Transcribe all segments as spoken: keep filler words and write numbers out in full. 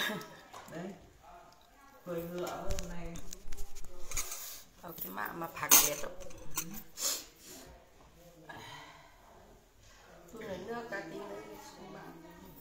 đấy cười ngựa hôm nay tao cái mạ mà phạt ghét rồi tôi lấy nước cả tí nữa xuống bạn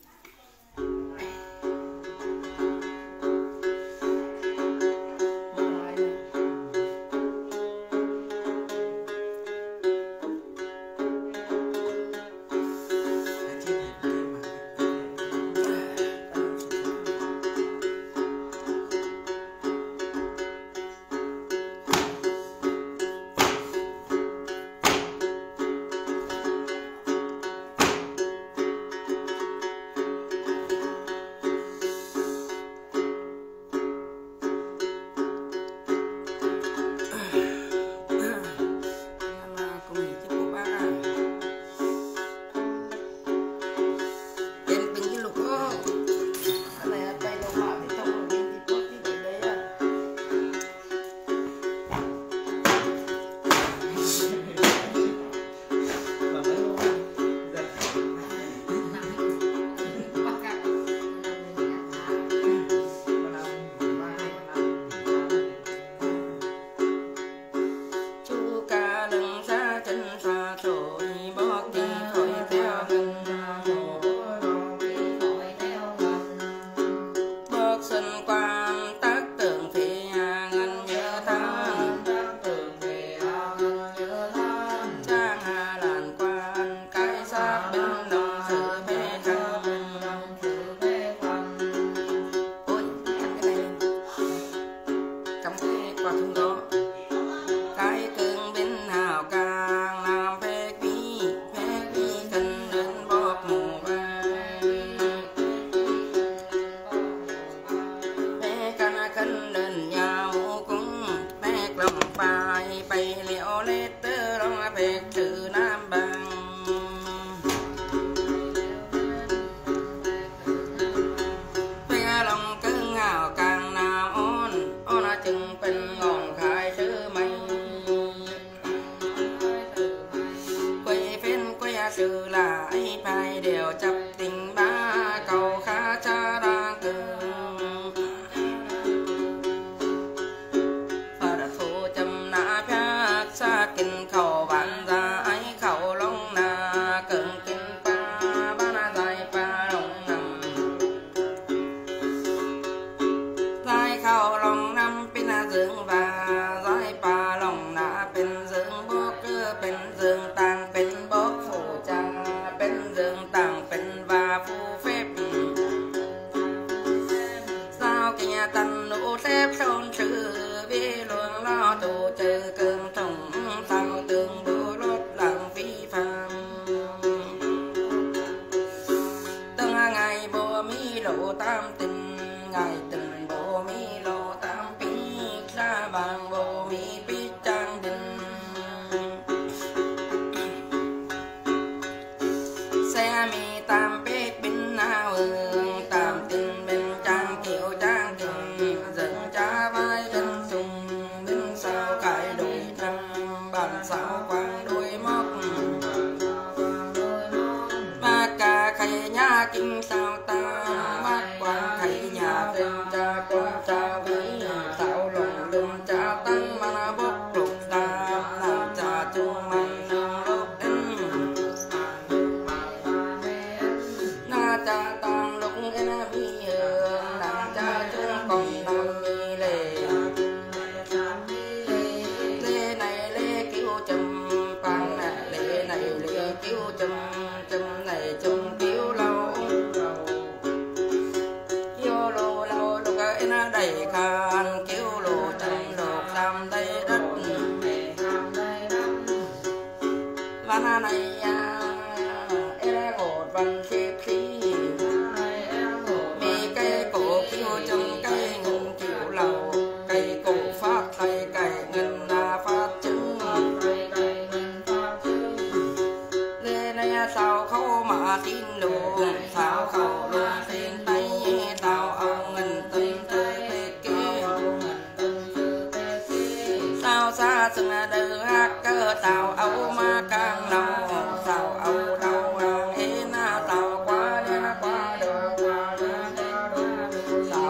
tàu âu ma càng lâu tàu âu đâu ê na tàu qua đi qua đường qua đường tàu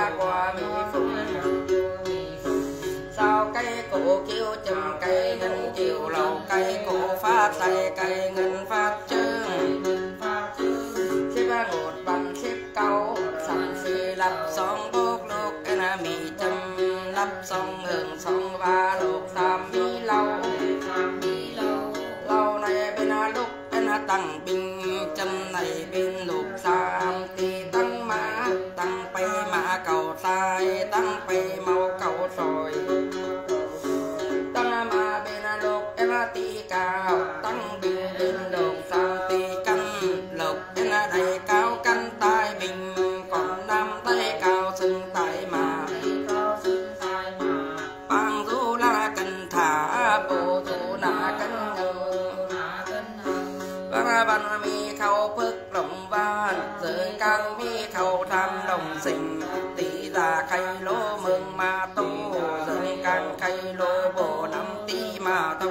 ba qua mỹ phụng sao cây cổ kêu chùm cây ngân chiều lầu cây cổ phát tay cây ngân phát trương xếp ba ngột bằng xếp câu sẵn xì lập song bốc lúc cái na mì châm lập song hưởng song ba lục tam mi lâu lâu này bên lúc bên tăng bình chân này bên lục sam thì tăng mã tăng bay mã cầu sai tăng bay mau cầu rồi tăng mà bên lục em tì cao tăng bình bên lục sam tì căn lục em đầy cao căn tai bình còn nam tay cao sừng tay mà bang du la cần thả bộ du na cần ba ban mi khâu phước lồng ban giới càng mi khâu tham lồng sinh tỷ già khay lô mừng ma tu giới càng khay lô bộ năm tỷ ma tu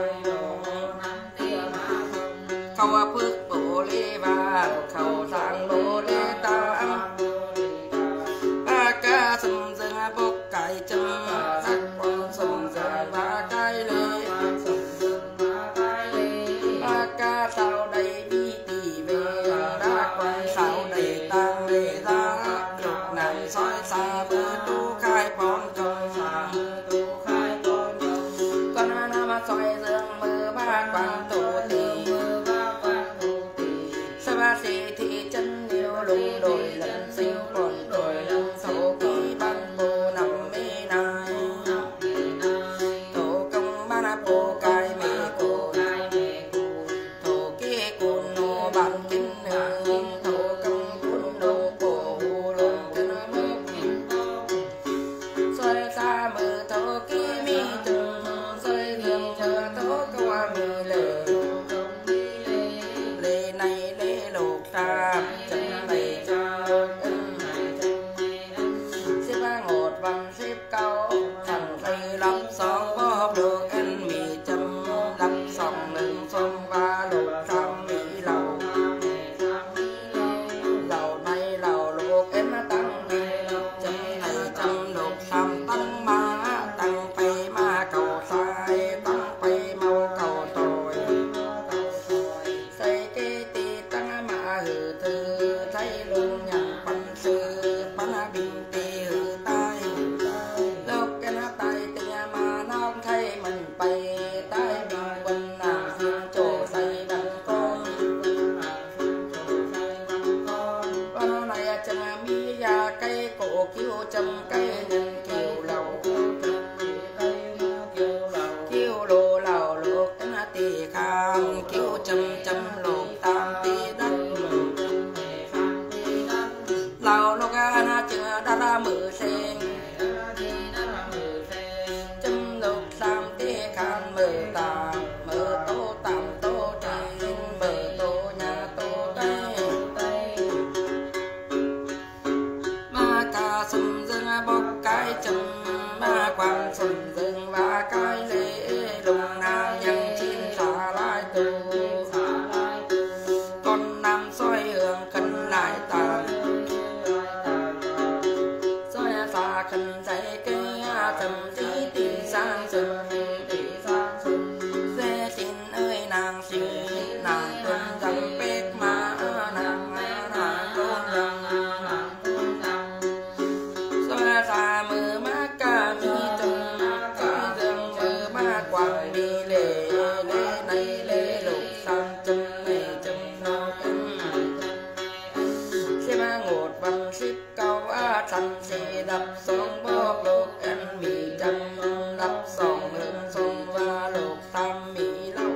khâu phước bộ lê ba khâu sang bộ lê tam ba ca sum dương bốc cải châm sắc quan sum dương ba cái lê ba ca sao đây đi tỉ về đã quan sao đầy tang lê ra lục nàng soi xa bơ tu khai phong công con nam soi dương mơ ba quan tổ tỳ sa ba sĩ thị chân yêu lùng đồi lần sinh còn đồi lần sâu ký ban bồ nằm mê nai tổ công ba na bồ cai mê cổ tổ ký cùn nô ban kinh hương tổ công cùn nô cổ hù lùng chân mơ xoay xa mơ tổ ký mi trừng xoay dương chờ tổ qua mi lờ lê này lê lục tam chân này chân xếp ba ngột văn xếp câu thằng tây lắm song bóp được ăn mì châm lắm song lưng xông ba lục tam mỹ lầu lầu này lầu lục em tăng châm này châm lục tam tăng ma tăng bay ma cầu sai tăng bay mau cầu tội xây cái tì tăng ma hử thư thấy luôn nhận văn sư văn bình tì hử tai lúc cái nó tay tình mà nó thấy mình bay tay bình quân làm phiên chỗ xây đằng con và nó này chân mi ra cây cổ kêu châm cây nhân kiều lầu kêu lô lầu lục cái nó tì kham kêu châm châm lục tam tì đất lầu lục cái nó chưa đã ra mử sen châm lục tam tì kham mử tam mử tô tam tô trên mử tô nhà tô tây ma ca sum dương bốc cái châm ma quan sum dương và cái lễ lùng nam nhân chín xả lại tu con nam soi hương cân lại tàn soi xa khăn dây cây châm tí tì sang sừng dê tin ơi nàng xin nàng tuân rằng bếp mà nàng nàng tôn rằng soi xa mơ má ca mi trông cái dương mơ má quang đi lệ lệ này lệ lục sang châm này châm nó cân xếp ba ngột văn xếp câu á sẵn xì đập sông bốc lục ăn mì châm đập sông hương sông và lục tam mỹ lâu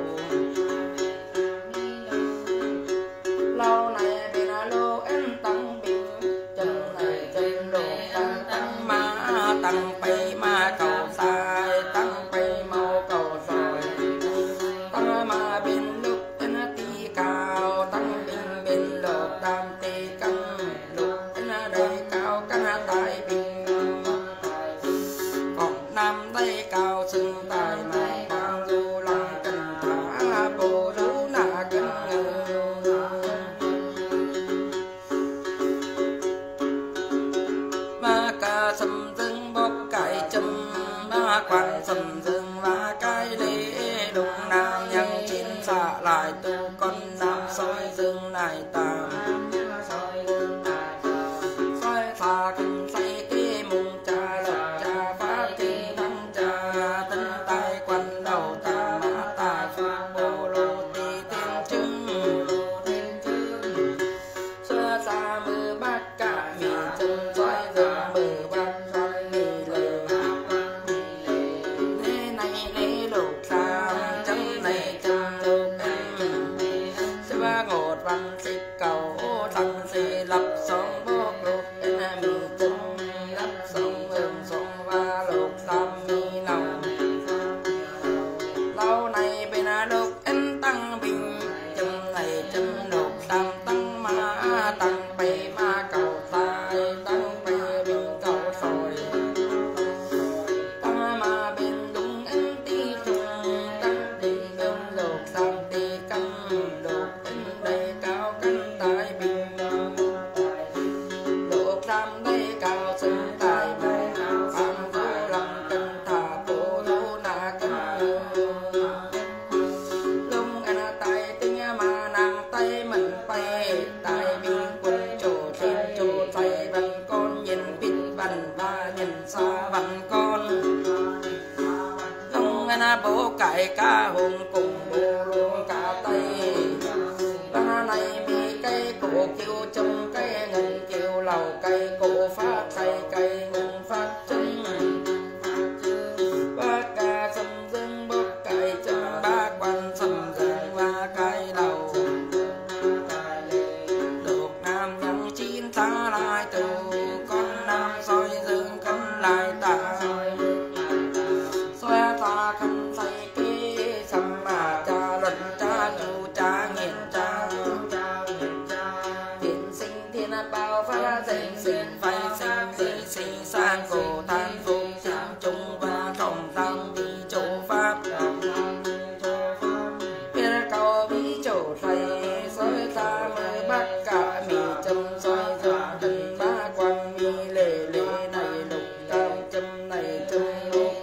lâu này bên lô em tăng bình chân này chân lục tăng tăng ma tăng bay ma cầu sai tăng bay mau cầu rồi tăng ma bên lúc em tì cao tăng bình bên lục tam tì căn lục em đầy cao căn tai bình còn nam đây cao sừng tài mà bang du lòng cần thả bộ rú na cần ma ca sầm dưng bốc cải châm ba quan sầm dưng và cái lễ đụng nam nhang chín xạ lại tu con nam soi dương này tạm soi xa kinh say kê mùng trà lộc trà phá kinh thăng trà tân tay quan đầu ta mã ta pha bồ lô tì tiên trưng xưa xa mưa bát cả mì chân soi dương mưa bát văn mì lờ lê này lê lục sam chấm này chấm lục em xưa ngột văn xích cầu thằng xì lập sóng bốc lục em mì chân lắp sóng ương sóng và lục sam mì lòng lâu này bên lục em tăng bình chấm này chấm lục sam tăng ma tăng bề ma cầu tai tăng bề bình cầu sồi tăng ma bên đúng em tí trùng tăng đi bên lục sam tí căn lục em đây cao căn tai bình lục sam đây cao sân tài mẹ phạm vô lòng cân thả bộ thú na cân lung anh tay tinh mà nàng tay mình bay tay bình quân chỗ trên chỗ tay bằng con nhìn biết bằng và nhìn xa bằng con lung anh bố cải cá hùng cùng bố luôn cả tay ba này bị cây cổ kêu trong cây ngân kêu lầu cây cổ phát cây cây ngân phát chân ba ca sầm dưng bốc cải chân ba quan sầm dưng ba cây đầu lục nam nhang chín xa lại từ con nam soi dương cân lại ta xoa ta khăn say kê sầm mà cha luận cha chu cha nghiền cha thiên sinh thiên bao phá sinh sinh phải sinh sinh sinh sang cổ than phục sinh chung và trọng tăng đi chỗ pháp biết cầu bí chỗ thầy soi ta mới bắt cả mì châm soi dương tình ba quan mi lệ lệ này lục tam châm này châm lục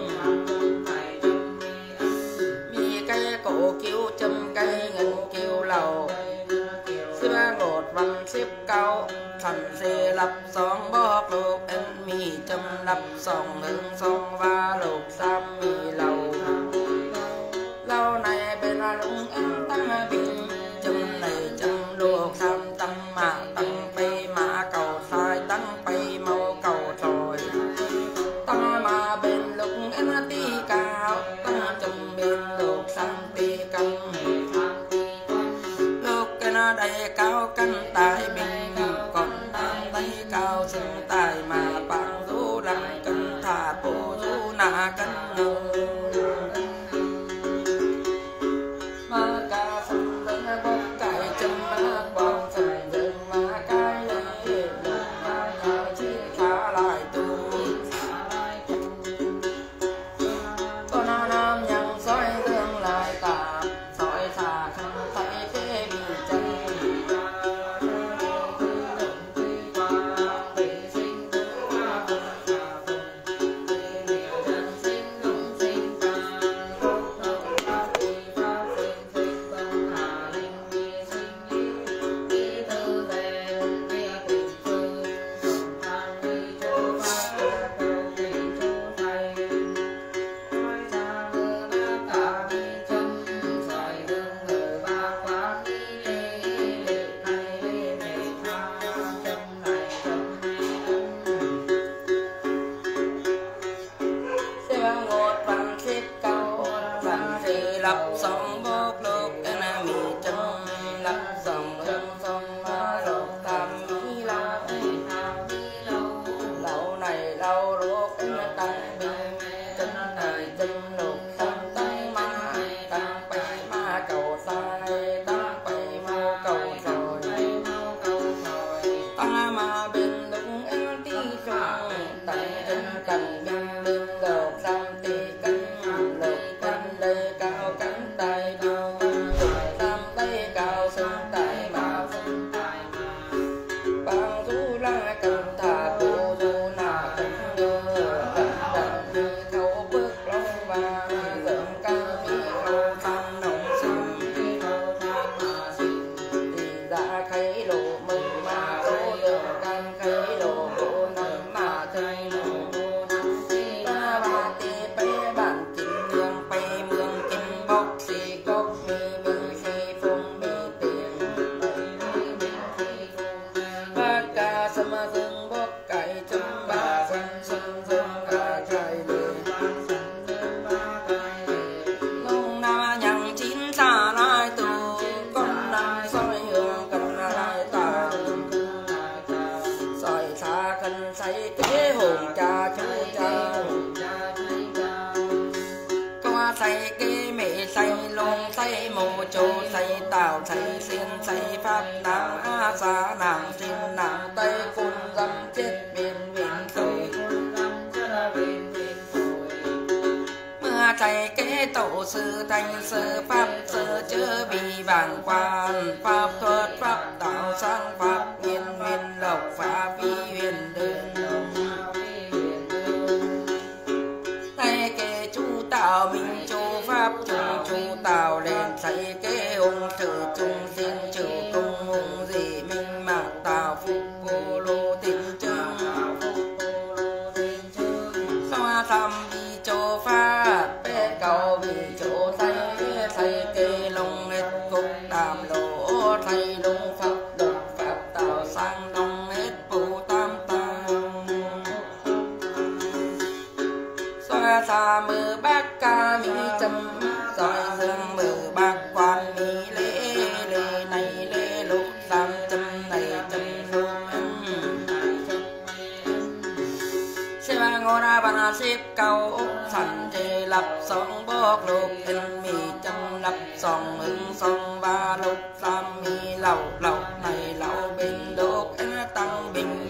mi cây cổ kêu châm cây ngân kêu lầu xưa ngột văn xếp cao thành xe lập song bóp lục em mi châm lập song hương song và lục sam mi lầu lâu này bên là lũng em tăng bình châm này châm lục sam tăng mà tăng bay mà cầu sai tăng bay mau cầu rồi tăng mà bên lục em đi cao tăng châm bên lục sam đi căng lục cái nó đầy cao căn tài bình còn nam đây cao sừng tài mà bạn du làm cân thả bộ du na cân ngư ma ca sầm dưng bốc cải châm ma quan sầm dưng ma cái lễ lục ma ca chi khá lại tu con nam nhang soi dương lại tạm soi xa khăn tay kê bị chân lập song bốc lục em mi chân lập song hương song ba lục tam mi lâu lâu này lâu ruột em tăng bình chân này chân lục tam tăng ma tăng bay ma cầu sai tăng bay mau cầu rồi tăng ma bên lục em đi rồi tăng chân cần bên bên lục tam đi cân lục cân lê cao cánh tay cao lục tam tay cao sân tay mà bằng du la cần thả cô du na cần ba ba tê bé bản kinh hương bay mương kinh bốc xì cốc mi mi xì phong mi tiền ba ca sâm dương bốc cải chấm ba sân sân dương cải cải lệ nông na nhằng chín xa lai tù con na soi hương cần lai tà soi xa cần say kế hồn cha chú cha qua say kế mẹ say lông say mù châu say tàu say xiên say pháp nàng a xa nàng xin nàng tây phun dâm chết biên biên rồi mưa say kế tổ sư thanh sư pháp sư chớ bị vàng quan pháp thuật pháp tạo sang pháp nguyên nguyên lộc pháp vi huyền đơn tay kế chú tạo minh chú pháp chung chú tạo lên say kế hùng trừ chung xin trừ công hùng gì minh mạc tạo phục cô lô tình chương xoa thăm vi chỗ pháp bé cầu vì chỗ say say kế lông hết cục đàm lỗ thay lông pháp độc pháp tạo sang đông hết phụ tam tam xoa xa mơ bác ca mi châm soi dương mơ bác quan mi lễ lễ này lễ lục tam châm này châm lục xe ba ngô ra bàn xếp cầu úc sẵn chê lập song bốc lục hình mì châm lập song hưng song ba lục tam mi lẩu lẩu này lẩu bình đốt em tăng bình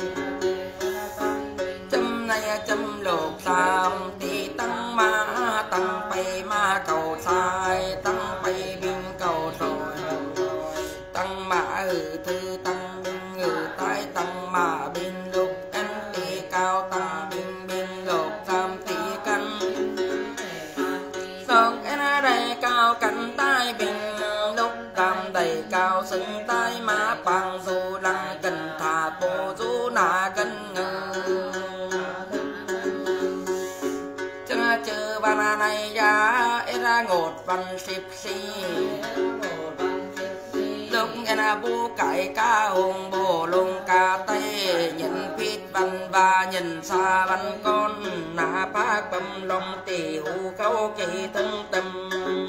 châm này châm lục tam tí tăng ma tăng bay ma cầu sai tăng bay bình cầu rồi tăng mã hử thư tăng bình hử tai tăng mã bình lục em tí cao tăng bình bình lục tam tí căn song em đầy cao cánh tai bình lục tam đầy cao sừng tai má bằng dù lăng cần thả bộ dù nà cân ngư chư ba này ra ra ngột văn xịp xì lúc em bu cải ca hùng bồ lông ca tây nhận phít văn và nhận xa văn con nà phá bầm lòng tỷ hù khâu kỳ thân tâm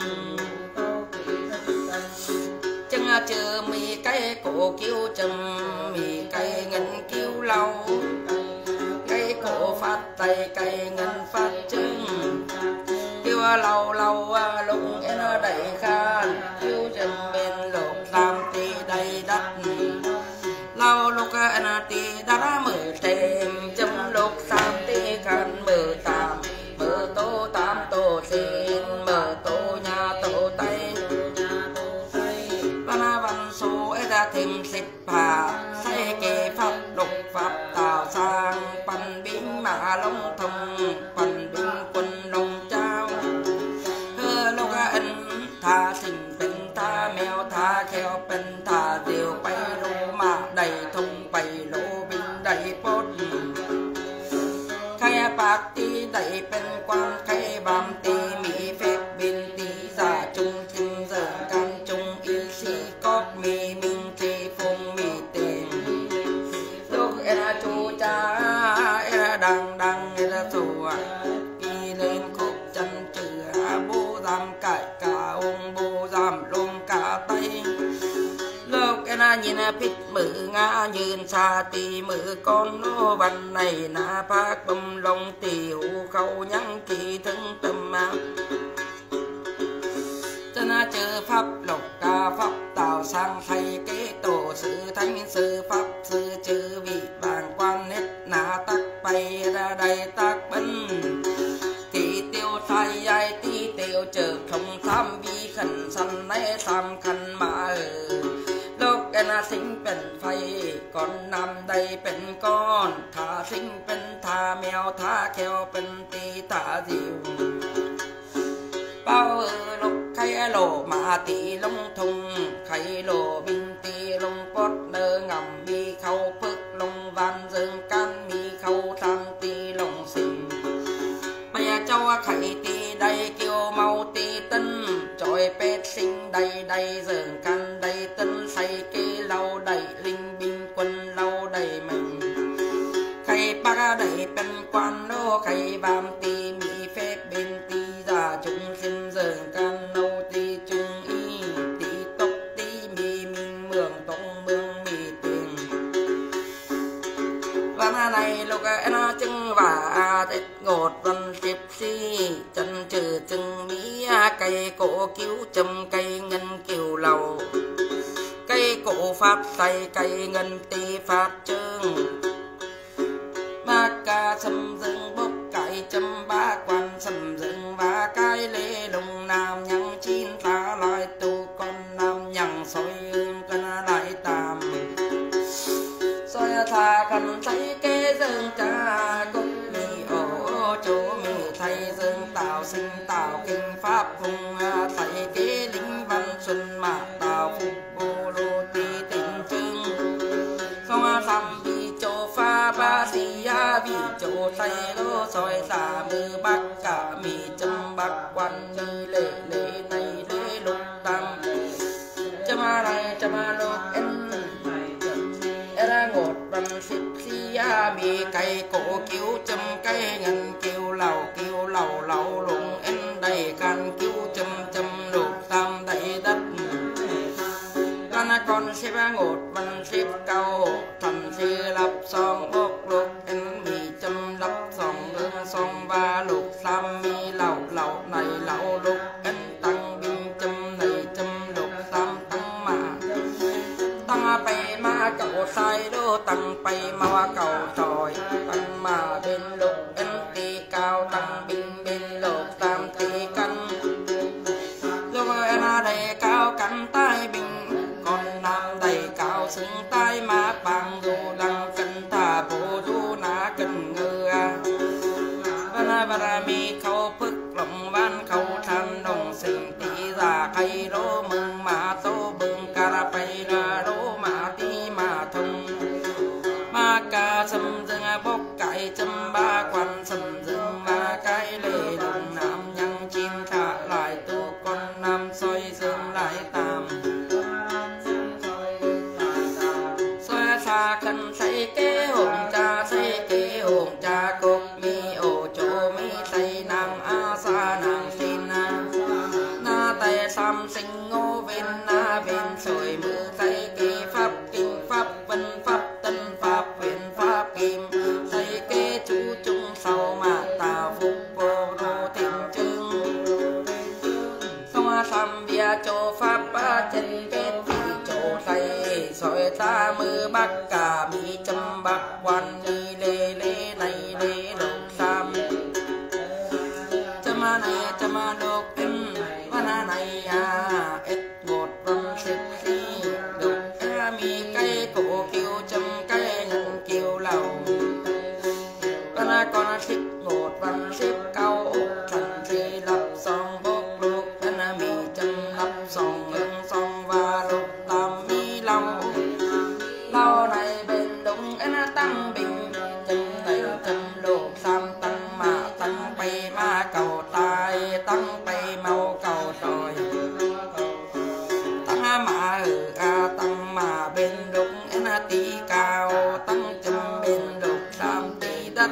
chân chư mì cây cổ kiêu châm mì cây ngân kiêu lâu cây cổ phát tay cây ngân phát chân kêu lâu lâu lúc em đẩy khan kêu chân bên lục làm tì đầy đất lâu lúc em tì đã mở thêm châm lục sam tì khan mở tạm mở tô tam tô xin mở tô nhà tô tây văn văn số ấy ra thêm xịp hà say kê pháp lục pháp tạo sang pan binh mã long thông pan binh quân long trao hơ lúc anh tha sinh bên tha mèo tha kheo bên tha điều bay lô mà đầy thông bay lô binh đầy bốt khai bạc tí đầy bên quan khai bám tí mỹ phép bên tí giả trung kinh giờ can trung y si cóp mi minh tì phong mi tiền lúc em chú cha em đang đang em sủa đi lên khúc chân chữ bố giam cải cả ông bố giam luôn cả tay lúc em nhìn phít mử ngã nhìn xa tì mử con nô văn này na phát bầm lòng tì hù khâu nhắn kỳ thân tâm chân chữ pháp lục ca pháp tạo sang thay kế tổ sư thánh sư pháp sư chữ vị bàng quan hết na tắc bay ra đây tắc bấn kỳ tiêu sai ai tí tiêu chữ không tham vi khẩn sanh nấy tham khăn mà ở lúc em sinhเป็นไฟcòn nằm đâyเป็นcon thả sinhเป็นthả mèo thả kheoเป็นตีthả diều bao lúc khay lộ mà tỷ lông thùng khay lộ bình tỷ lông bót nơ ngầm mi khâu phức lông van dương can mi khâu tham tỷ đầy tì đầy kiều màu tì tân trọi pet sinh đầy đầy dường can đầy tân say kê lâu đầy linh binh quân lâu đầy mình khay ba đầy bên quan đô khay vam tì mỹ phép bên tì già chúng xin dường can nâu tì chung y tì tốc tì mì mình mường tông mương mì tiền và này lúc nó chưng và tết ngột văn tiếp si chân trừ chưng mỹ cây cổ cứu châm cây ngân kiều lầu cây cổ pháp say cây ngân tì pháp trương ma ca sầm dương bốc cải châm ba quan sầm dương và cái lê lùng nam nhang chín ta lại tu con nam nhang soi ương cân lại tàm soi tha cần thấy kế dương cha cúc mi ổ chỗ mi thầy dương tạo sinh tạo kinh pháp hùng thầy kế lính văn xuân mà tạo phục bồ lô ti tình trưng không thầm vì chỗ pha ba si a vì chỗ tây lô soi xa mư bắc cả mi châm bắc quan như lệ lệ này lệ lục tam châm a này châm a lục en era ngột văn xịp si a mi cây cổ cứu châm cây ngân kiều lầu kiều lầu lầu lụng en đầy can cứu châm châm lục tam đầy đất con xếp ngột văn xếp cao thần sư lập song bốc lục en mì châm lập song lương song ba lục sam mi lầu lầu này lầu lục en tăng binh châm này châm lục sam tăng mà tăng bay ma cầu sai đô tăng bay ma cầu tròi tăng mà bên lục en tì cao tăng binh bên lục tam tì căn lúc en đầy cao cắn tai binh con nam đầy cao xứng tai má bằng dù đăng cân thả bố du ná cân ngư vana vana mi khâu phức lòng van khâu than đồng sinh tí già khay rô mừng mà tô bừng cara pay ra rô mà tí mà thông ma ca sầm dương bốc cải châm ba quan sầm dương ma cái lệ đồng nam nhang chín thả lại tu con nam soi dương lại tam xa khăn say kế hồn cha say kế hồn cha cục mi ổ chỗ mi say nam a sa nam xin na na tay sam sinh ngô viên na viên sồi mưa say kế pháp kinh pháp vân pháp tân pháp huyền pháp kim say kế chú chung sau mà ta phục vô đô thiên trương xong sam bia chỗ pháp ba chân kết chỗ say soi ta mưa bắc cả mi châm bắc quan ni lê lê này lê lục sam châm này châm lục em văn này à ít một văn xếp si lục a mi cây cổ kiều châm cây ngân kiều lầu văn con xếp một văn xếp cao thần si lập song bốc lục văn mi châm lập song ngân song và lục tam mi lòng lâu này bên đúng em tăng bình chân này chân lục sam tăng mà tăng bay ma cầu tai tăng bay mau cầu rồi tăng mà ừ a tăng mà bên đúng em tí cao tăng chân bên lục sam tí đất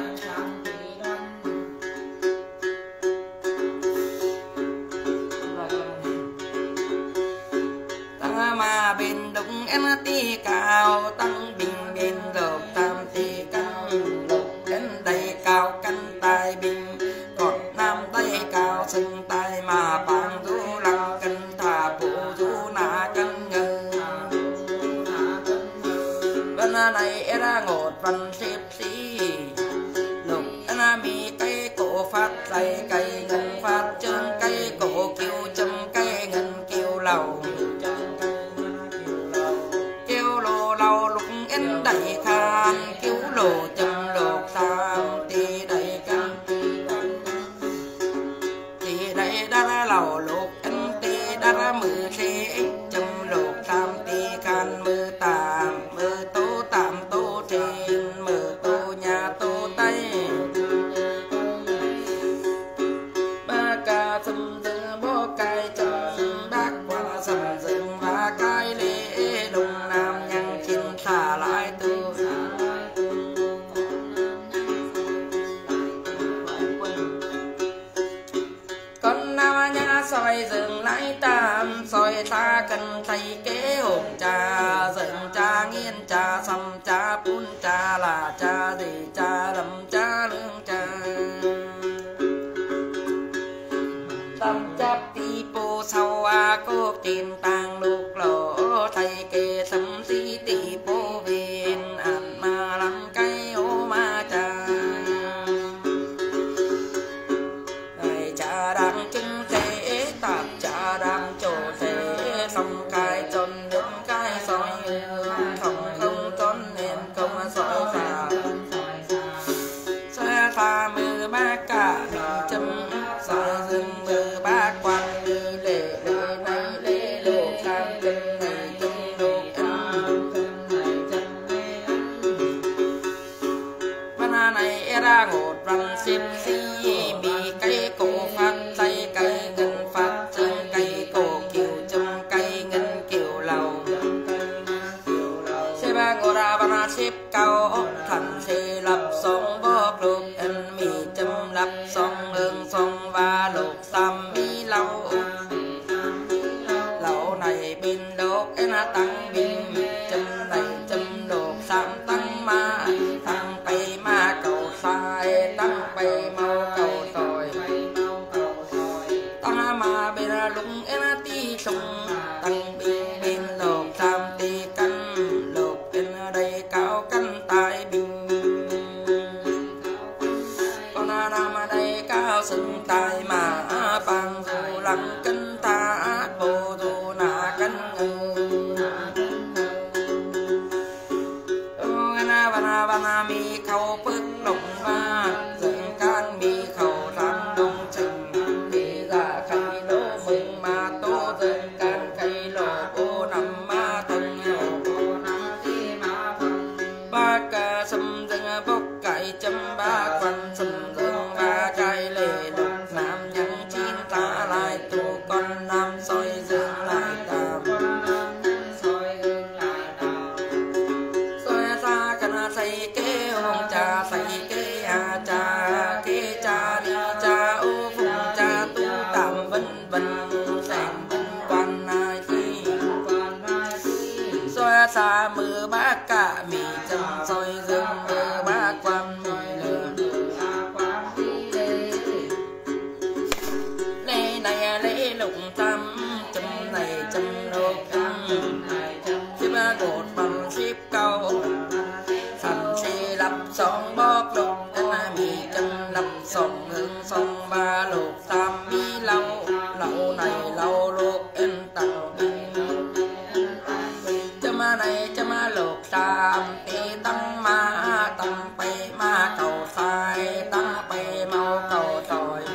tăng mà bên đúng em tí cao tăng bình bên lục tam tí căn lục em đầy cao căn tai bình còn nam đầy cao sừng tai mà bằng du lăng cân thả bộ du na cân ngư bên này era ngột văn xếp xí lục em mi cây cổ phát dây cây ngân phát trương cây cổ kiều châm cây ngân kiều lầu kiều lô lầu lục em đầy khan kiều lô châm lục tam tì đầy căn tì đầy đa lầu lục em tì đa mưa xê châm lục tam tì khan mưa tạm mưa tô tạm tô trên mưa tô nhà tô tây soi dừng lái tam soi ta cần thầy kế hồn cha dừng cha nghiên cha xăm cha pun cha là cha gì cha lầm cha lương cha tâm chấp ti po sau a cô tiền tàng lục lỗ thầy kê sấm si ti po viên ăn ma lăng cây ô ma cha thầy cha đang chứng thế tạp cha đang trổ thế xong cái chân đứng cái soi hương không không trốn nên không soi xa soi xa mưa ba cả chấm soi rừng mưa ba quan đi lệ lệ này lệ lộ sang chân này chân đô ăn văn này ra ngột văn xếp xí bị cây cổ phát tay cây ngân phát chân cây cổ kiểu châm cây ngân kiểu lầu xe ba ngô ra văn xếp cao thành xe lập sông bóp lục ăn mì châm lập sông hương sông và lục xăm mi lâu lâu này bên đốt cái na tăng bình châm này châm lục xăm tăng ma tăng bay ma cầu sai tăng bay mau cầu sỏi tăng ma bên lũng cái na ti sông tăng bình bên lục xăm ti căn lục bên đây cao căn tai bình con nam ở đây cao sừng tai mà bằng dù lăng cân ta bồ dù na cân na vana vana mi khâu phước lục va dựng can mi khâu tham đông trình đi ra khai đô mừng mà tô dựng can khai lộ cô nằm ma thần ba ca sâm dựng bốc cải chấm ba quan sâm dựng ba trai lệ lục nam nhân chín ta lại tu con nam soi dựng lại tam soi xa cana say kế hôn cha say kế a cha kế cha đi cha ô phụng cha tu tạm vân vân sành vân quan ai thi soi xa mưa ba cả mì chân soi dựng mưa ba quan mì lê này lê lụng tam chấm này chấm lục chấm ba gột bằng xếp cao thành xe lập song bóp lục anh mì chân lập song hương song ba lục tam mi lâu lâu này lâu lục em tặng chấm này chấm lục tam ti tăng ma tăng bay ma cầu sai tăng bay mau cầu tỏi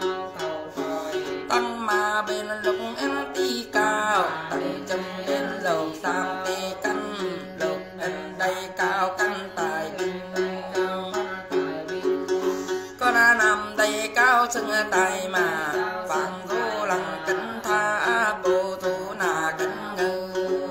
tăng ma bên lục em ti cao tăng chấm bên lục tam ti căn lục bên đây cao căn tài con nằm đây cao sưng tài mà vàng vô lăng kính tha bồ thu na kính ngư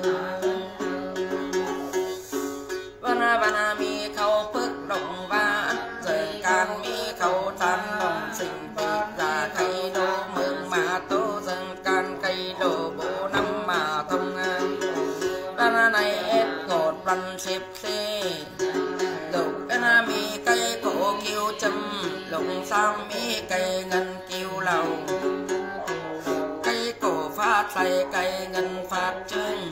vana vana mi khâu phước động va giờ can mi khâu tan đồng sinh tiết ra khay đô mừng mà tô dần can khay đô bộ năm mà thông vana này ép ngột văn xếp xê lục vana mi cây cổ kiêu châm lục sang mi cây ngân kiêu lầu cây cổ phát say cây ngân phát trưng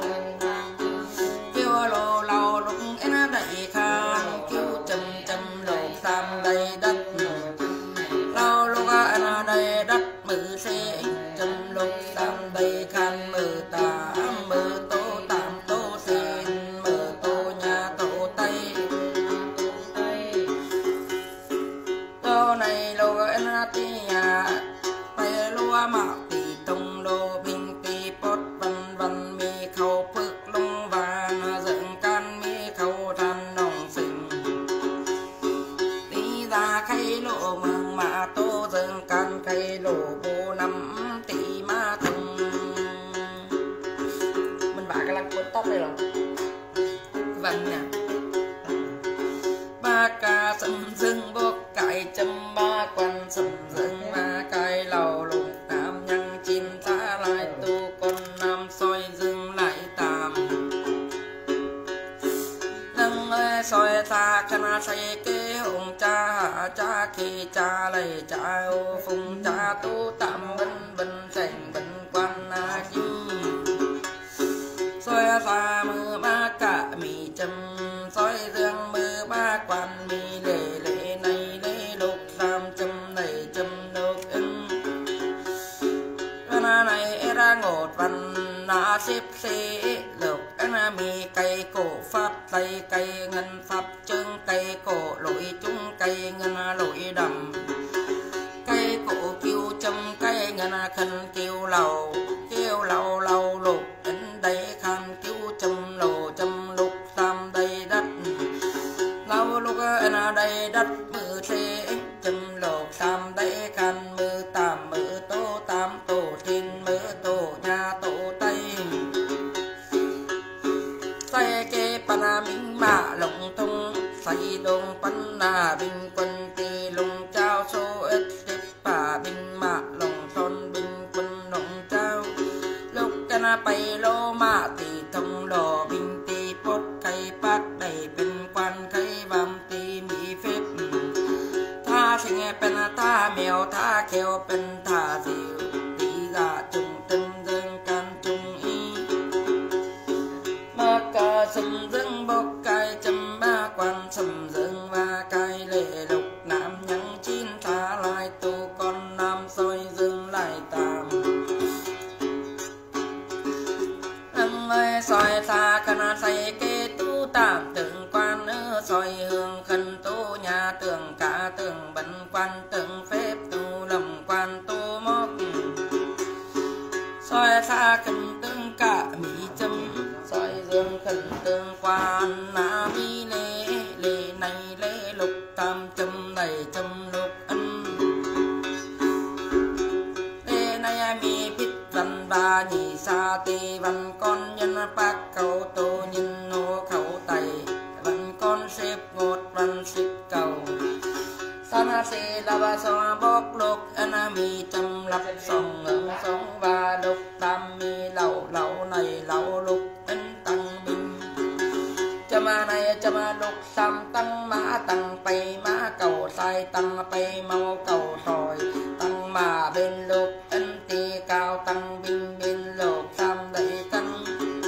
kiêu lô lầu lục em đẩy khan kiêu châm châm lục sam đầy đất lâu lục em đầy đất mừ xe châm lục sam đầy khan mừ tà mừ tô tam tô xin mừ tô nhà tô tây tô này lô em ti nhà tay lúa mạ tì tung lô bình tì pot văn văn mi khâu phước lung vàng dựng can mi khâu than nòng sinh đi ra khay lộ mừng mà tô dựng can khay lộ bồ năm tỷ ma thùng mình bả cái lăng cuốn tóc đây rồi vâng nè ba ca sầm dưng bốc cải châm ba quan sầm dưng ba cải lầu lục nam nhân chín say kế hùng cha hạ cha khi cha lầy cha ô phùng cha tu tạm bình bình thành bình quan na chi soi xa mưa ba cả mì châm soi dương mưa ba quan mì lệ lệ này lệ lục tam châm này châm lục in na này ra ngột văn na xếp xế lục na mì cây cổ pháp tay cây ngân pháp chân cây cổ lội chung cây ngân lội đầm cây cổ kêu châm cây ngân khăn kêu lầu kêu lầu lầu lục in đây khăn kêu châm lầu châm lục tam đây đất lầu lục in đây đất mưa thế châm lục tam đây khăn mưa tam mưa tô tam tổ thiên mưa tổ nhà tổ tây say kê pana minh mạ lồng tung say đông pan na bình quân tì lồng trao số ít tiếp bà bình mạ lồng son bình quân lồng trao lúc cana bay lô mạ tì thông lò bình tì bốt cây bát đầy bình quan cây vam tì mỹ phép tha sinh pen tha mèo tha kêu pen tha diệu tì gà chung tinh dương can chung y ma ca sầm dương bốc cài châm ba quan sầm dương và cài lệ lục nam nhẫn chín tha lại tu con nam soi dương lại tam anh ơi soi tha khana say kê tu tam tượng quan ơ soi hương khân tu nhà tường cả tường bẩn quan tường phép tu lầm quan tu mốc soi tha khân tương cả mỹ châm soi dương khẩn tương quan na mi lê lê này lê lục tam châm này châm lục ân lê này mi bít văn ba nhị sa tê văn con nhân bác cầu tô nhân nô khẩu tày văn con xếp ngột văn xếp cầu sana se lava so bốc lục anh mi châm lập song ngưỡng song và lục tam mi lẩu lẩu này lẩu lục anh tăng bình chama này chama lục tam tăng mã tăng bay mã cầu sai tăng bay mau cầu sỏi tăng mà bên lục anh tì cao tăng bình bên lục tam đầy căn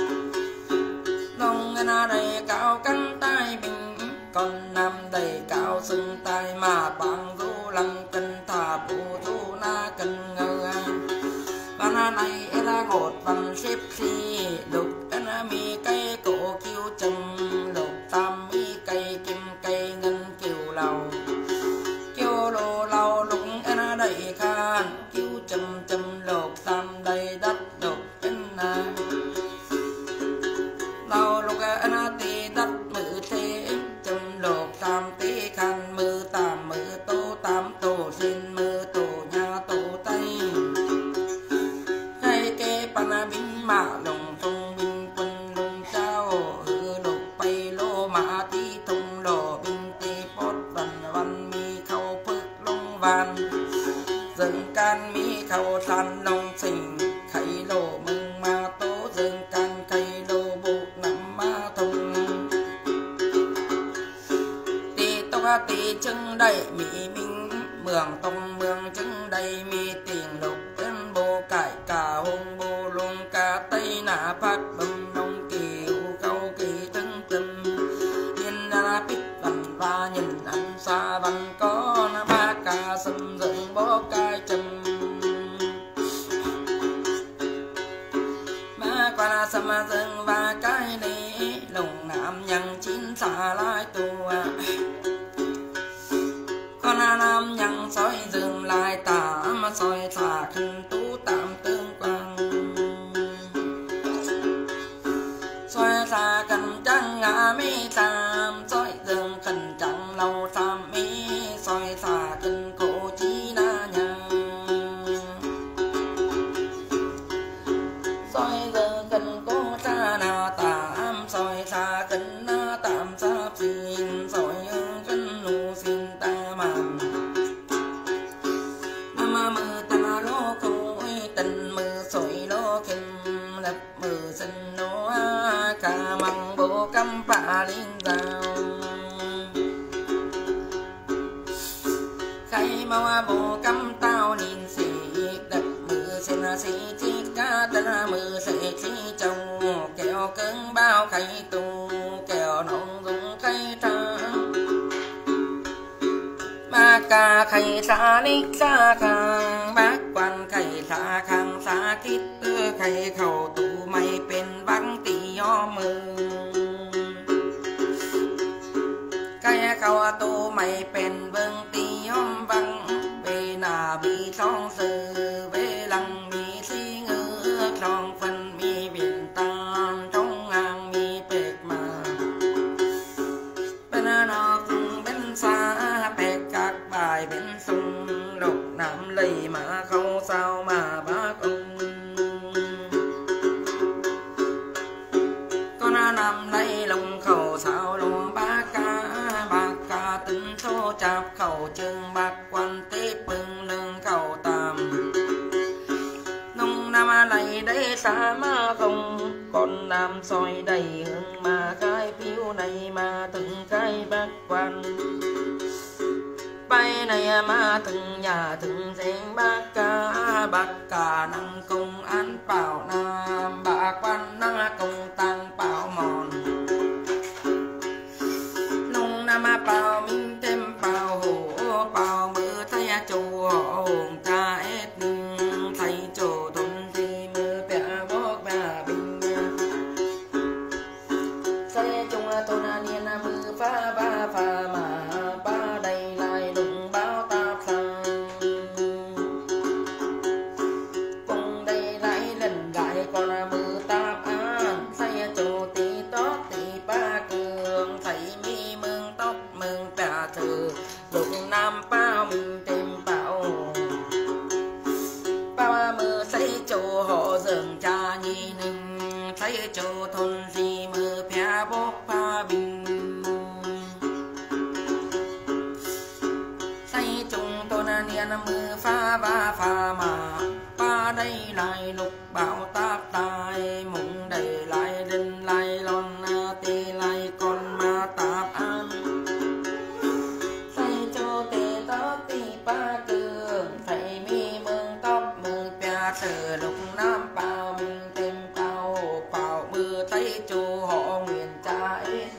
nông anh đầy cao căn tai bình con nam đầy cao xưng tai mà bằng du lăng cân thả bù du na cân ngơ ban này là ngột văn xếp xì lục anh mi cây cổ kêu châm lục tam mi cây kim cây ngân kiều lầu kêu lô lầu lục anh đầy khan kêu châm châm lục tam đầy đất lục anh lầu lục anh tì đất mự thế châm lục tam tí khan mư tam mư tô tam tổ xin mư tổ nhà tổ tây hay kê pana binh mã lồng tung binh quân lồng trao hư lục bay lô mã tí thông lò binh tê bốt văn văn mi khâu phước lông van dừng can mi khâu san lông sinh khay lô mừng ma tố dừng can khay lô buộc nằm ma thông tì tông tì chân đầy mỹ minh mường tông mường chân đầy mi tiền lục bên bồ cải cả hông bồ luôn cả tây nã phát bầm nông kiều câu kỳ chân chân yên na bít văn va nhìn anh xa văn có na ba ca sầm dựng bó cai châm ma qua sầm dựng và cái này lồng nam nhằng chín xa lại tua con nam nhằng soi dừng lại tả mà soi thả khăn tú tạm tương quan soi thả khăn trăng ngã mi tam soi dừng khăn trăng lâu tam mi soi thả khăn cổ chi na nhà soi dừng khăn cổ cha na tam soi thả khăn na tam sa xin soi khăn nu xin ta mầm mơ ta lô khôi tình mơ khai mau bộ cắm tao nhìn xì đặt mưa sen xì chi cá tân mưa xì chi trồng kẹo cứng bao khay tu kẹo nồng dùng khay trắng ba ca khay xa nít xa khang bác quan khay xa khang xa kít khay khẩu tụ mày bên băng tì do mưa cái khẩu tụ mày bên vâng tì hôm văng về nà bị song sư về lăng mi si ngư trong phần mi biển tan trong ngang mi bệt mà bên nó cùng bên xa bệt các bài bên sông độc nam lầy mà không sao mà bác ông con nằm lấy lồng khẩu sao lo bác ca bác ca tính số chạp khẩu chừng bác quan tiếp bưng lưng khẩu tàm nông nam lấy đấy xa mà không con nam soi đầy hương mà cái phiếu này mà từng cái bác quan bay này mà từng nhà từng giếng bác ca bác ca năng công an bảo nam bác quan năng công tăng bảo mòn nông nam bảo minh thêm bảo hổ bảo mưa thay chủ họ hồn ca ết thay chủ thôn thì mưa bẻ bốc bẻ bình say chung thôn niên mưa phá ba phá mà ba đầy lại đụng báo táp sang cùng đây lại lần lại còn mưa táp an say chủ tí tót tí ba cường thấy mi mương tóc mương bẻ thử đụng nam bao mình tìm bảo ba mưa say chủ họ dường cha nhi nưng thấy chủ thôn gì mưa bẻ bốc ba bình say chung tôn niên mưa pha ba pha mà ba đây lại lục bảo táp tai mùng đầy lại đinh lại lon tê lại con ma táp an say cho tê tóc tì ba cường thấy mi mương tóc mưa bia thờ lục nam bao mình tên tao bảo mưa thấy chu họ nguyện cha ít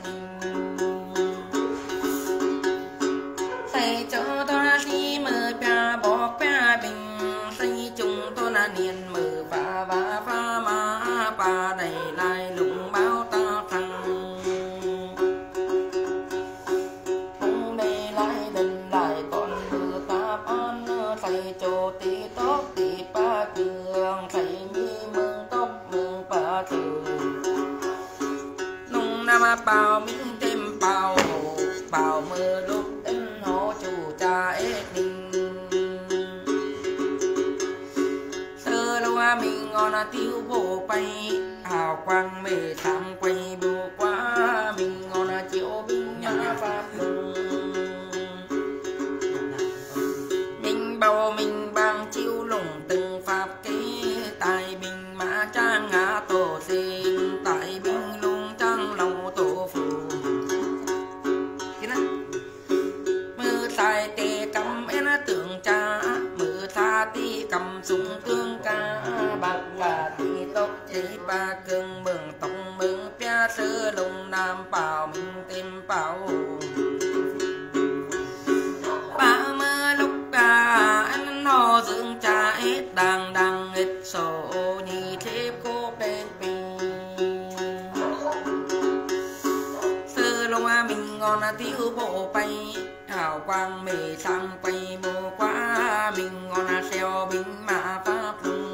say cho tôi đi mưa bia bỏ bia bình say chung tôi là niên mưa và và và mà ba đầy lại lụng báo ta thằng cũng đây lại đừng lại còn mưa táp an say cho tí tóc tí ba cường thấy mi mương tóc mương ba thường nông nam bao mình thêm bao bao mưa lúc đến họ chủ cha ết đình sơ lâu mình ngon tiêu bộ bay hào quang mê tham quay bù quá mình ngon chiếu binh nhà pháp lùng mình bao mình bang chiếu lùng từng pháp kế tại bình mã trang ngã tổ xin tại bình lùng trang lòng tổ phù mưa sai tê cầm em tưởng cha mưa tha tí cầm súng tương ca bạc là tí tóc tí ba cưng mừng tông mừng pia sơ lùng nam bảo mình tìm bảo ba mưa lúc ca anh nó dưỡng cha ít đang đang ít sổ nhị thiếp cô bên bình sơ lùng mình ngon tiêu bộ bay hào quang mê sang quay bồ quá mình ngon xeo binh mà pháp lùng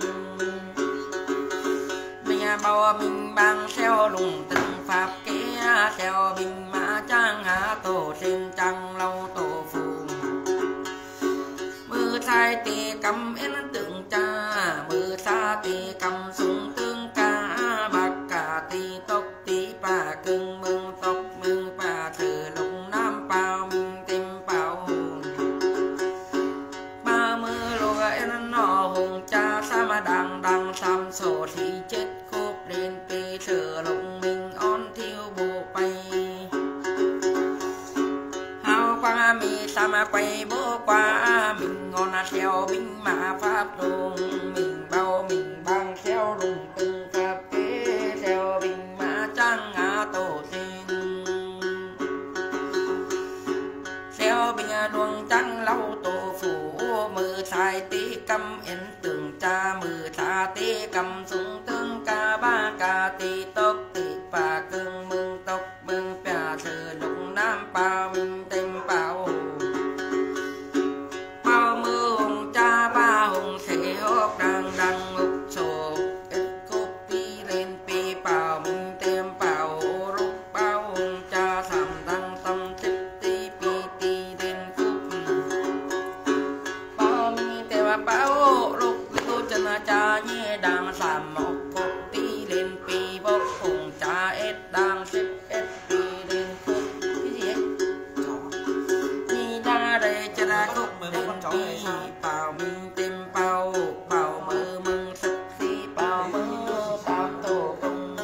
mình bao mình bang xeo lùng từng pháp kế xeo binh mã trang hạ tổ trên trăng lâu tổ phù mưa sai tì cầm em tượng cha mưa xa tì cầm súng tương ca bạc cả tì tóc tì bà cưng mương tóc mương bà thử lục nam bao mình tìm bảo ba mưa lô em nó hùng cha sa mà đang đang xăm sổ thì chết khúc lên tì thử lục mình on thiêu bộ bay hao quang mi sa mà quay bay bố qua mình ngon theo binh mã pháp lùng mình bao mình bang theo lùng từng pháp kế theo binh mã trang ngã tổ tiên theo binh luồng trắng lâu tổ phủ mưa sai tí cầm yên tường cha mưa xa tí cầm súng tương ca ba ca tí tốc tí và cưng mừng tốc mừng bè sự lũng nam bao mình tên bao bao mưa hùng cha ba hùng thế hốc đang đang ngục sổ ít cúp đi lên pi bao mình tên bao lúc bao hùng cha sầm đang tâm tích tí pi tí lên cúp bao mình tên bao lúc lúc chân cha nhẹ đang sầm một cúp tí lên pi bốc hùng cha ít đang xếp ít pi lên cúp cái gì ấy đi ra đây cho ra cúp lên pi bao mình tên bao bao mơ mừng sắc xí bao mơ bao tổ công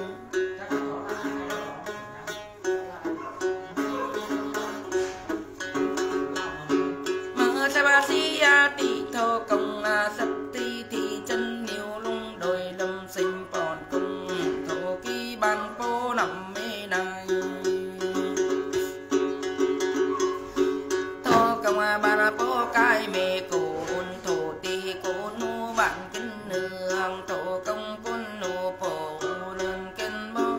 mơ sa ba xí a tỷ thô công a sắp tí thị chân nhiều lung đôi lâm sinh bọn công thô ký ban phố nằm mê này thô công a ba la phố cái mê cổ ôn thô tí cổ nu bạn kinh nương thô công quân nu phổ lên kinh bốc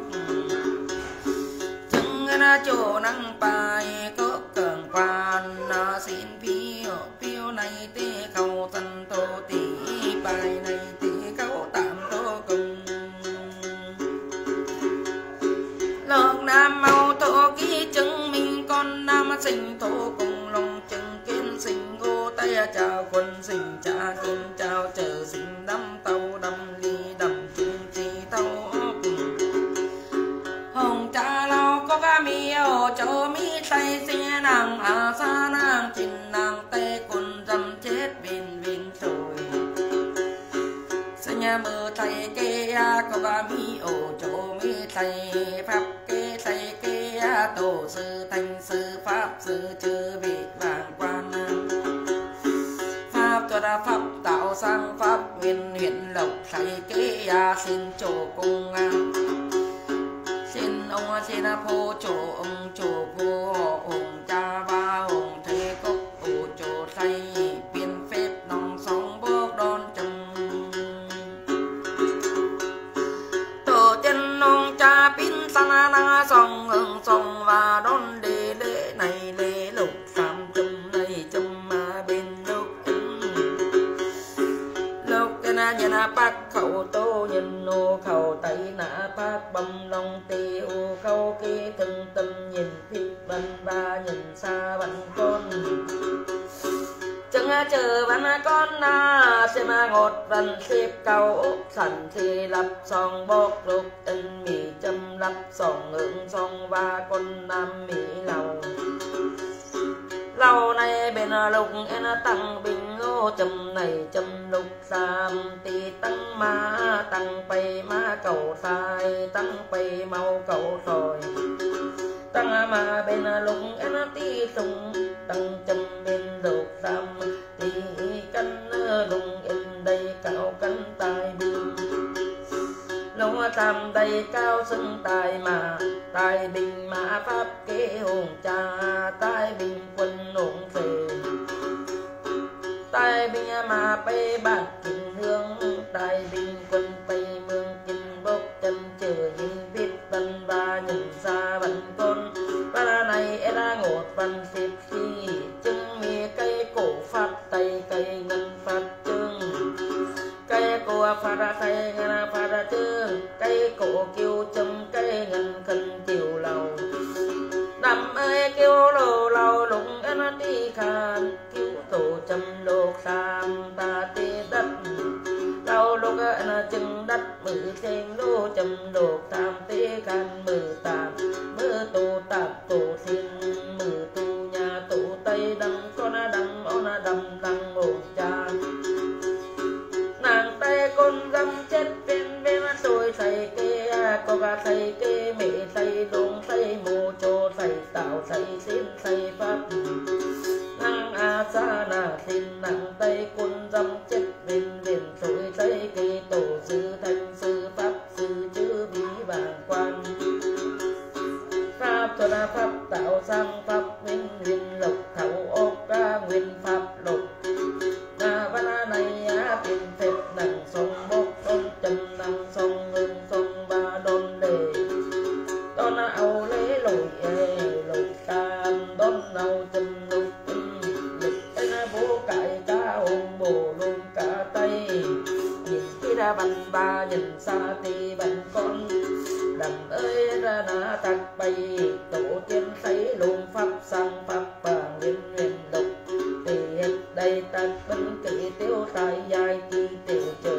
chừng na chỗ năng bài có cường quan na xin phiêu phiêu này tê khâu tân thô tí bài này tê khâu tạm thô công lộc nam mau thô ký chứng minh con nam sinh thô cùng lòng chứng kiến sinh ngô tay chào quân sinh cha kim chào chờ sinh đâm tàu đâm ly đâm chung chi tàu hồng cha lao có ca mi ô cho mi tay xe nàng à xa nàng trình nàng tê quân dâm chết viên viên rồi nhà mơ thầy kê có ba mi ô cho mi thầy pháp kê thầy kê tổ sư thành sư pháp sư chư vị vàng quan pháp cho ra pháp tạo sang pháp nguyên huyện lộc thầy kê xin chỗ cung xin ông xin phô chỗ ông chỗ phô hồng cha ba hồng thế cốc ô chỗ thầy biên phép nòng sóng bước đón chồng nông cha pin sana na song hương song và đón đi lễ này lễ lục sam chum này chum mà bên lúc lúc cái na nhà na bác khẩu tô nhìn nô khẩu tay na bác bầm lòng tiêu khâu kia từng tâm nhìn thích bần ba nhìn xa bần con chẳng chờ văn con na xem ngột văn xếp cầu sẵn thì lập song bốc lục tình mì châm lập song hưởng song và con nam mỹ lầu lâu nay bên lục em tăng bình ô châm này châm lục sam tì tăng ma tăng bay ma cầu sai tăng bay mau cầu rồi tăng mà bên lục em tí sung tăng châm bên lục sam tì canh lục em đây cao cánh tai bình lông tam đây cao xưng tài mà tài bình mã pháp kế hồn cha tài bình quân hồn về tài bình mà bay bạc kinh hương tài bình quân bay mương kinh bốc chân chờ nhìn viết văn và nhìn xa văn con và này em đã ngột văn xếp khi chứng mi cây cổ phát tay cây ngân phát trương cây cổ phát ra tay ngân phát ra trương cây cổ kêu châm cây ngân khẩn chiều lầu nằm ơi kêu lầu lầu lụng em đi khan kêu tổ châm lục sam ta tê đất lầu lục em chừng xa na xin nặng tay quân dâm chết viên viên tuổi tây kỳ tổ sư thanh sư pháp sư chữ bí vàng quan pháp cho na pháp tạo sang pháp nguyên nguyên lộc thảo ốc ca nguyên pháp lộc na văn này á tiền phép nặng sông bốc đôn trầm nặng sông ngưng sông ba đôn lệ đôn áo lễ lội lội tam đôn áo trầm lục lục tên bố cải cá ôm bồ luôn cả tay nhìn khi ra bắn ba nhìn xa thì bắn con đầm ơi ra na tạc bay tổ tiên thấy luôn pháp sang pháp vàng nguyên nguyên lục thì hết đây tạc bắn kỹ tiêu tài dài kỳ tiểu trời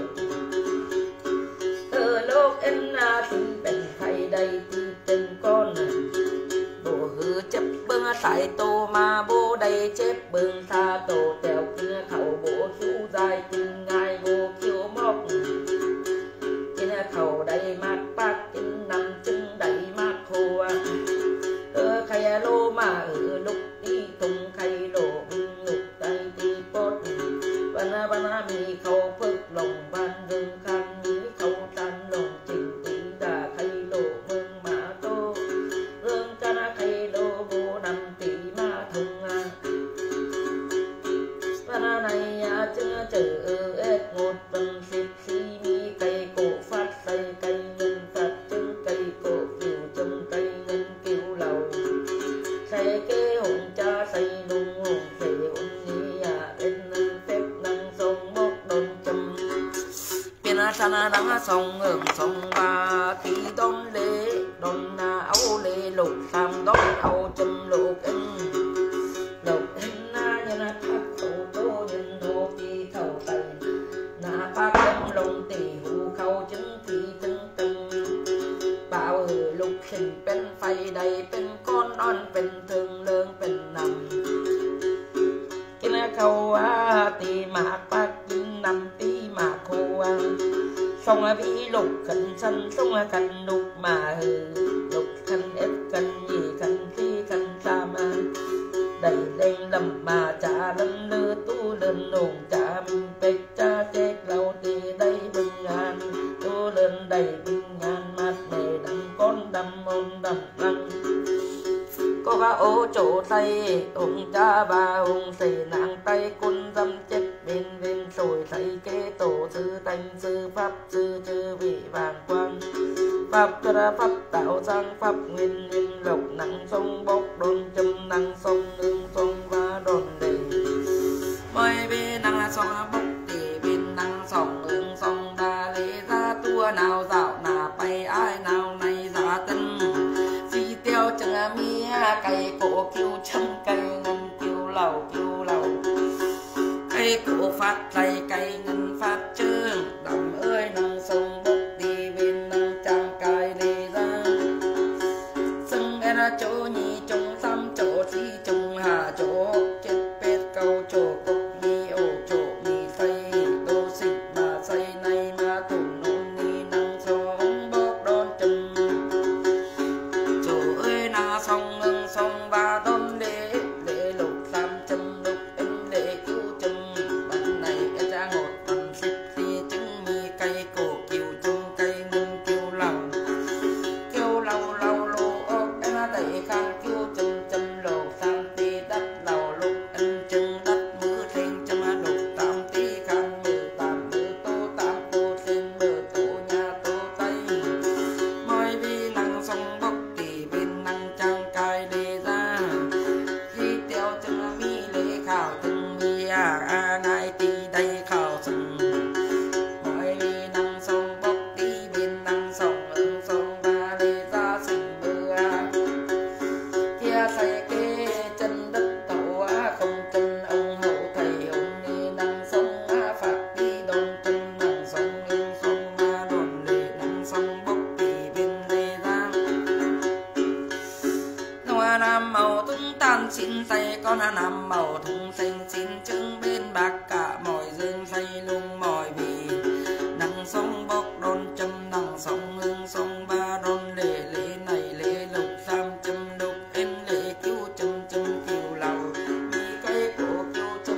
từ lúc em na tinเป็นใครใดที่เป็นก้อนโบหือจับเบิ้งสายโตมาโบได้เจ็บเบิ้งทาโตแถวเนื้อเขาโบคิ้วได้กินง่ายโบคิ้วมอกกินเขาได้มากปากกินน้ำจึงได้มากครัวเออใครโลมาเออลุกตีตุงใครโลบินลุกไตตีปดวันนาวันนามีเขาฝึกลงบ้านเรื่องคันมีเขาตันลงจริงตีด่าใครโลเมืองมาโตเรื่องกันใครโลโบนำตีมาทงอ่ะวันนาในอาเจอเจอเออเอ็ดงดเป็นสิบสีมีไก่โกฟัดใส่ไก่เงินฟัดจึงไก่โกกิ่วจึงไก่เงินกิ่วเหล่าใส่เก๋หงจ้าใส่นุ่งหงใส่หงนี้อ่ะเป็นนังเฟบนังทรงบกดนจำเป็นอาชนะนังทรงเอิงทรงบาที่ดนเล่ดนนาเอาเล่ลูกตามดนเอาจำลูกเอ็นลูกเอ็นนายันทักโตโตยันโตตีเท่าไตนาปากยังลงตีหูเขาจึงตีจึงตึงเปล่าเออลูกขึ้นเป็นไฟใดเป็นก้อนนอนเป็นถึงเลืองเป็นนำกินเขาว่าตีหมากปากกินนำตีหมากโควส่งพี่ลูกขันสันส่งกันลูกมาเออลูกขันเอ็ดกันยี่ขันที่ขันสามาได้เล่งลำมาจ่าลันเลือตู้เลินหนุ่งจ่ามินเป็กจ่าเจ๊กเราตีได้บึงงานตู้เลินได้บึงงานมัดแม่ดำก้นดำมนดำลังก็ว่าโอโจไตองจ้าบาองใส่นางไตกุนดำเจ็บเวนเวนสวยใส่เกโตซื้อตังซื้อพับซื้อชื่อวิบางกวางpháp ra pháp tạo sang pháp nguyên nguyên lộc nặng sông bốc đồn châm nặng sông nương sông và đồn đầy mời bên nặng là sông bốc để bên nặng sông nương sông đa lễ ra tua nào dạo nà bay ai nào này giả tân phi tiêu chẳng mi cây cổ kêu châm cây ngân kêu lầu kêu lầu cây cổ phát lầy cây ngân phát trương đầm ơi nặng sông bốc đi bên nặng trang cài đi ra sưng ra chỗ nhì trong tam chỗ thi trong hà chỗ chết bết câu chỗ cục mi ổ chỗ mi say đô xịt bà say này mà tùng nôn ni năng sông bốc đón chừng chỗ ơi na sông ngưng sông ba đón lễ lễ lục tam châm lục em lễ cứu châm bằng này em ra ngột bằng xịt thì chứng mi cây cổ kiều chung cây ngưng kiều lòng kiều lâu lâu lô ốc em đẩy khang kiều châm châm lô tam ti đất lầu lục em chừng đất mưa thêm châm lục tam ti khang mưa tam mưa tô tam tô thêm mưa tô nhà tô tây môi vi năng sông bốc kỳ bên năng trang cài đề ra khi tiêu châm mi lễ khảo từng mi à à ngay ti đây khảo sừng môi vi năng sông bốc đi bên năng sông ưng sông ba lễ ra sừng mưa kia say kê chân đất tổ không chân ông hậu thầy ông ni năng sông phạt đi đồn chân năng sông ưng sông ba đồn lệ năng sông bốc đi bên lễ ra noa nam màu tung tan xin say con nam màu thùng xanh xin trứng bên bạc cả mỏi dương say lung mỏi vì năng sông bốc đồn châm năng sông ưng sông ba đồn lệ lễ này lễ lục tam châm lục em lễ cứu châm châm kiều lầu mi cây cổ kiều châm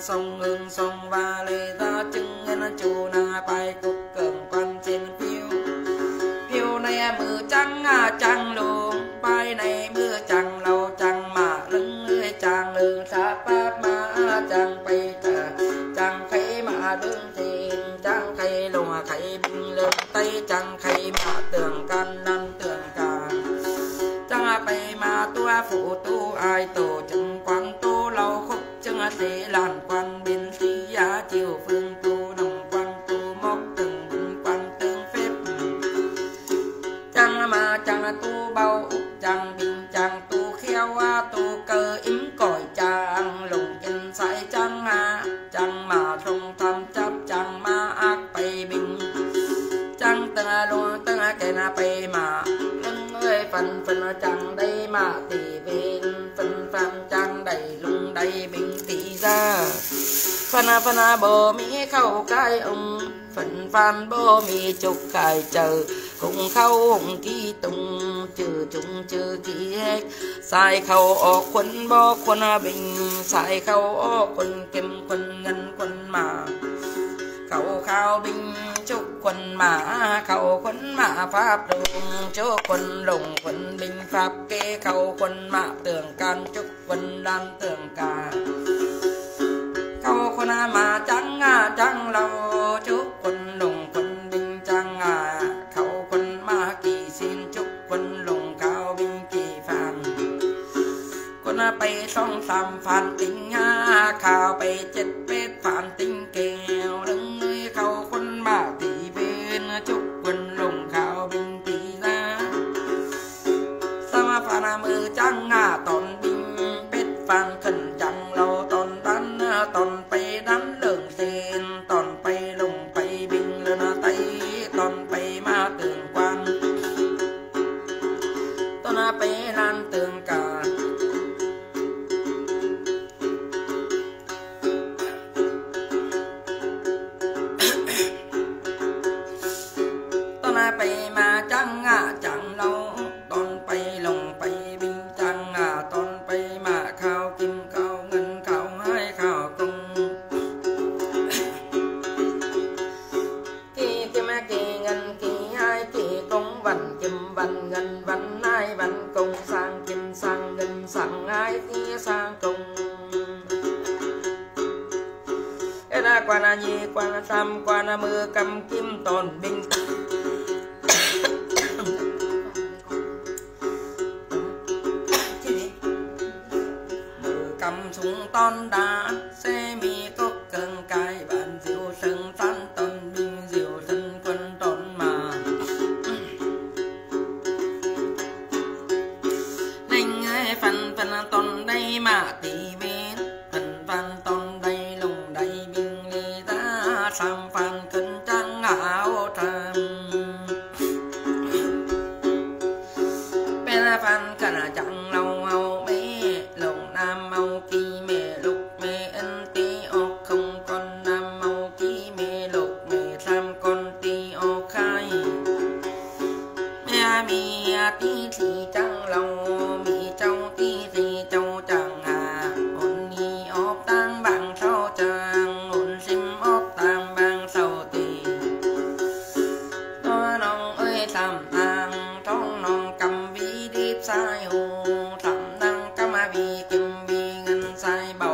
sông hương sông và lê ra chừng ngân chủ na bài cục cường quan trên phiêu phiêu này mưa trắng trắng luôn bài này mưa trắng lâu trắng mà lưng ơi trắng lưng xa phát mà trắng bay trà trắng khay mà đường tiền trắng khay lùa khay bình lên tay trắng khay mà tường can năn tường cả trắng bay mà tua phụ tu ai tổ chân quan tu lâu khúc chân thế làn quan bên tí giá chiều phương tu đồng quan tu móc từng bình quan tương phép trắng mà trắng tu bao trắng bình trắng tu khéo tu cơ yếm còi trắng lùng chân sai trắng ha trắng mà không tham chấp trắng mà ác bay bình trắng từng luôn từng cái na bay mà lưng ơi phần phần trắng đây mà tỷ bên phần phần trắng đầy lùng đầy bình tỷ ra phần phần bồ mi khâu cái ông phần phần bồ mi chục cái chờ cùng khâu hùng ký tung trừ chúng trừ ký hết sai khâu ô quân bó quân bình sai khâu ô quân kim quân ngân quân mà khâu khao binh chúc quân mã khâu quân mã pháp lùng chúc quân lùng quân binh pháp kê khâu quân mã tường can chúc quân đan tường cả khâu quân mã trắng trắng lâu chúc quân lùng quân binh trắng à khâu quân mã kỳ xin chúc quân lùng cao binh kỳ phàn quân bay song sam phàn tính khao bay chết bết phàn tính kèo lưng nơi khâu quân mã tỷ bên chúc quân lùng khao binh tỷ ra sama phàn mưa trắng tòn binh bết phàn khẩn trắng lâu tòn đắn tòn bay đắn lường tên tòn bay lùng bay binh lên tay tòn bay ma tường quan tòn bay lan tường cả bay mà trắng chẳng lâu ton bay lồng bay binh trắng ton bay mà khao kim khao ngân khao hai khao công kỳ kim kỳ ngân kỳ hai kỳ công văn kim văn ngân văn hai văn công sang kim sang ngân sang hai kia sang công ra quan là gì quan là sam quan là mưa cầm kim tòn binh cầm súng ton đá xe mi có cần cái bạn diệu sân phán ton binh diệu thân quân ton mà linh ơi phần phần ton đây mà tỷ bên phần phần ton đây lùng đây binh lê ra sang phần cân trắng áo tham bên là phần cả là chẳng lâu hầu mấy lồng nam mau kỳ mẹ lục mẹ ân tí ô không con nam mau kỳ mẹ lục mẹ sam con tí ô khai mẹ mi tí thì chẳng lòng mi trong tí thì châu chẳng à ôn ni ốp tăng bằng sau chẳng ôn sim ốp tăng bằng sau tì nó nong ơi làm ăn trong nong cầm vi điệp sai hồ thầm đăng cam vi kim vi ngân sai